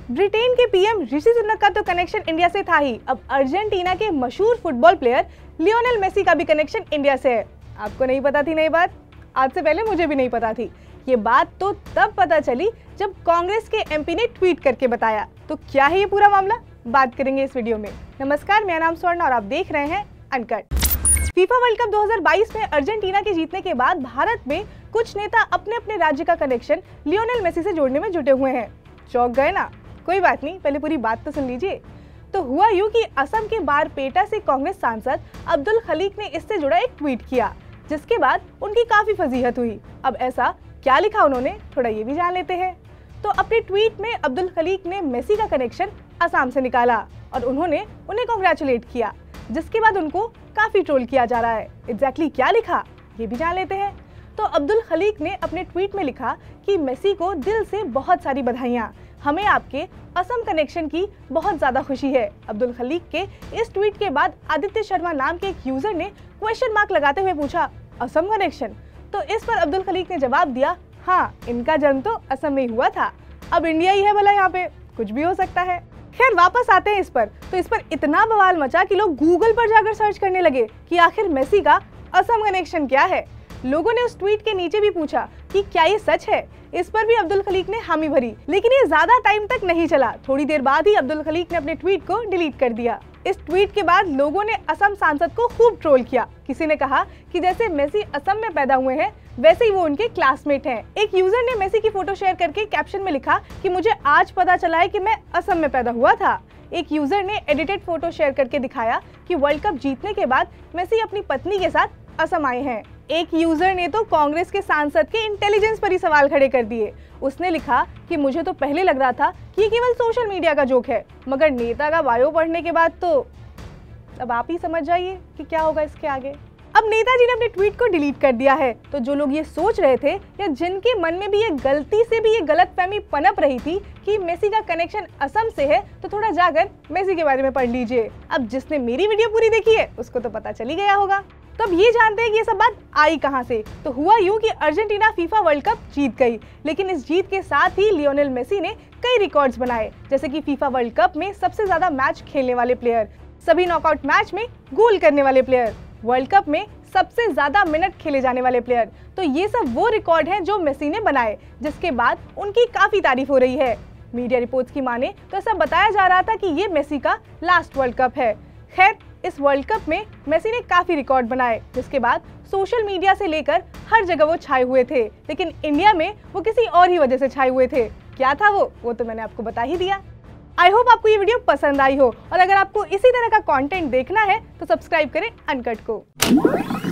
Britain के PM Rishi Sunak का तो कनेक्शन इंडिया से था ही, अब अर्जेंटीना के मशहूर फुटबॉल प्लेयर लियोनेल मेसी का भी कनेक्शन इंडिया से है। आपको नहीं पता थी? नई बात, आज से पहले मुझे भी नहीं पता थी। ये बात तो तब पता चली जब कांग्रेस के एमपी ने ट्वीट करके बताया। तो क्या है ये पूरा मामला, बात करेंगे इस वीडियो में। नमस्कार, मेरा नाम स्वर्ण और आप देख रहे हैं अनकट। फीफा वर्ल्ड कप 2022 में अर्जेंटीना के जीतने के बाद भारत में कुछ नेता अपने अपने राज्य का कनेक्शन लियोनेल मेसी से जोड़ने में जुटे हुए हैं। चौंक गए ना? कोई बात नहीं, पहले पूरी बात तो सुन लीजिए। तो हुआ यूं कि असम के बारपेटा से कांग्रेस सांसद अब्दुल खलीक ने इससे जुड़ा एक ट्वीट किया, जिसके बाद उनकी काफी फजीहत हुई। अब ऐसा क्या लिखा उन्होंने, थोड़ा ये भी जान लेते हैं। तो अपने ट्वीट में अब्दुल खलीक ने मेसी का कनेक्शन असम से निकाला और उन्होंने उन्हें कांग्रेचुलेट किया, जिसके बाद उनको काफी ट्रोल किया जा रहा है। एग्जैक्टली क्या लिखा, ये भी जान लेते हैं। तो अब्दुल खलीक ने अपने ट्वीट में लिखा कि मेसी को दिल से बहुत सारी बधाइयां, हमें आपके असम कनेक्शन की बहुत ज्यादा खुशी है। अब्दुल खलीक के इस ट्वीट के बाद आदित्य शर्मा नाम के एक यूजर ने क्वेश्चन मार्क लगाते हुए पूछा, असम कनेक्शन? तो इस पर अब्दुल खलीक ने जवाब दिया, हाँ, इनका जन्म तो असम में ही हुआ था, अब इंडिया ही है भला, यहाँ पे कुछ भी हो सकता है। खैर वापस आते हैं इस पर। तो इस पर इतना बवाल मचा कि लोग गूगल पर जाकर सर्च करने लगे कि आखिर मेसी का असम कनेक्शन क्या है। लोगों ने उस ट्वीट के नीचे भी पूछा कि क्या ये सच है। इस पर भी अब्दुल खलीक ने हामी भरी, लेकिन ये ज्यादा टाइम तक नहीं चला। थोड़ी देर बाद ही अब्दुल खलीक ने अपने ट्वीट को डिलीट कर दिया। इस ट्वीट के बाद लोगों ने असम सांसद को खूब ट्रोल किया। किसी ने कहा कि जैसे मेसी असम में पैदा हुए हैं, वैसे ही वो उनके क्लासमेट हैं। एक यूजर ने मेसी की फोटो शेयर करके कैप्शन में लिखा कि मुझे आज पता चला है कि मैं असम में पैदा हुआ था। एक यूजर ने एडिटेड फोटो शेयर करके दिखाया कि वर्ल्ड कप जीतने के बाद मेसी अपनी पत्नी के साथ असम आए हैं। एक यूजर ने तो कांग्रेस के सांसद के इंटेलिजेंस पर ही सवाल खड़े कर दिए। उसने लिखा कि मुझे तो पहले लग रहा था कि ये केवल सोशल मीडिया का जोक है, मगर नेता का बायो पढ़ने के बाद तो अब आप ही समझ जाइए कि क्या होगा इसके आगे। अब नेताजी ने अपने ट्वीट को डिलीट कर दिया है। तो जो लोग ये सोच रहे थे या जिनके मन में भी ये गलती से भी ये गलतफहमी पनप रही थी कि मेसी का कनेक्शन असम से है, तो थोड़ा जाकर मेसी के बारे में पढ़ लीजिए। अब जिसने मेरी वीडियो पूरी देखी है उसको तो पता चल ही गया होगा। तो अब ये जानते हैं कि ये सब बात आई कहां से। तो हुआ यूं कि अर्जेंटीना फीफा वर्ल्ड कप जीत गई, लेकिन इस जीत के साथ ही लियोनेल मेसी ने कई रिकॉर्ड्स बनाए, जैसे कि फीफा वर्ल्ड कप में सबसे ज्यादा मैच खेलने वाले प्लेयर, सभी नॉकआउट मैच में गोल करने वाले प्लेयर, वर्ल्ड कप में सबसे ज्यादा मिनट खेले जाने वाले प्लेयर। तो ये सब वो रिकॉर्ड हैं जो मेसी ने बनाए, जिसके बाद उनकी काफी तारीफ हो रही है। मीडिया रिपोर्ट्स की माने तो ऐसा बताया जा रहा था कि ये मेसी का लास्ट वर्ल्ड कप है। खैर, इस वर्ल्ड कप में मेसी ने काफी रिकॉर्ड बनाए, जिसके बाद सोशल मीडिया से लेकर हर जगह वो छाए हुए थे। लेकिन इंडिया में वो किसी और ही वजह से छाए हुए थे। क्या था वो तो मैंने आपको बता ही दिया। आई होप आपको ये वीडियो पसंद आई हो, और अगर आपको इसी तरह का कंटेंट देखना है तो सब्सक्राइब करें अनकट को।